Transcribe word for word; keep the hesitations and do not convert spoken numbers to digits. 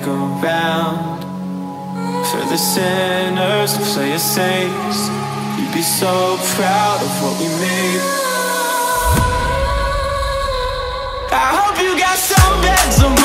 around for the sinners to play as saints. You'd be so proud of what we made. I hope you got some beds of